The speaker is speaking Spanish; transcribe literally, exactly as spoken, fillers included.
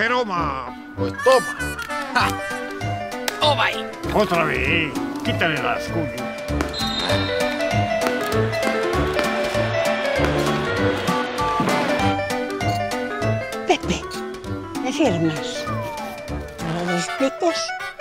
Jeroma. Pues toma. ¡Ja! ¡Toma ahí! Otra vez. Quítale las coño. Pepe, ¿me firmas? ¿Me lo disfrutas?